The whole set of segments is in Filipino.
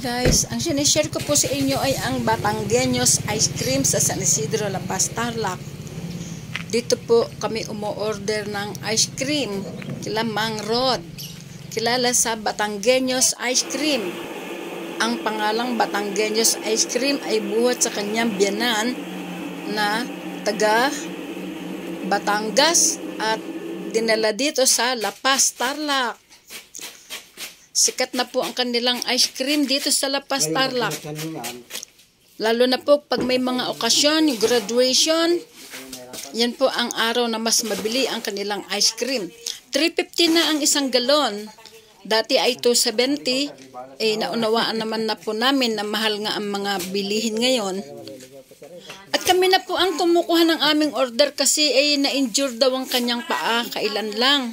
Guys, ang sinishare ko po sa inyo ay ang Batanggenyos ice cream sa San Isidro, La Paz, Tarlac. Dito po kami umu-order ng ice cream kila Mang Rod. Kilala sa Batanggenyos ice cream. Ang pangalang Batanggenyos ice cream ay buhat sa kanyang biyanan na taga Batangas at dinala dito sa La Paz, Tarlac. Sikat na po ang kanilang ice cream dito sa La Paz, Tarlac. Lalo na po pag may mga okasyon, graduation, yan po ang araw na mas mabili ang kanilang ice cream. 350 na ang isang galon. Dati ay 270. Naunawaan naman na po namin na mahal nga ang mga bilihin ngayon. At kami na po ang kumukuha ng aming order kasi na-injure daw ang kanyang paa, kailan lang.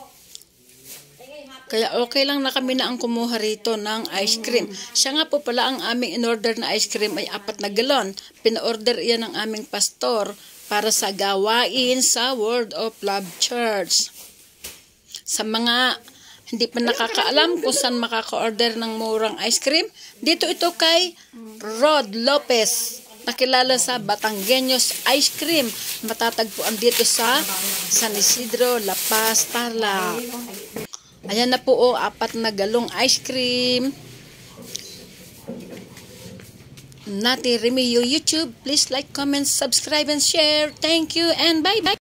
Kaya okay lang na kami na ang kumuha rito ng ice cream. Siya nga po pala ang aming in-order na ice cream ay 4 na galon. Pina-order iyan ng aming pastor para sa gawain sa Word of Love Church. Sa mga hindi pa nakakaalam kung saan makaka-order ng murang ice cream, dito ito kay Rod Lopez, nakilala sa Batanggenyos Ice Cream. Matatagpuan dito sa San Isidro, La Paz, Tarlac. Ayan na po 4 na galong ice cream. Nati Remio YouTube. Please like, comment, subscribe, and share. Thank you and bye-bye.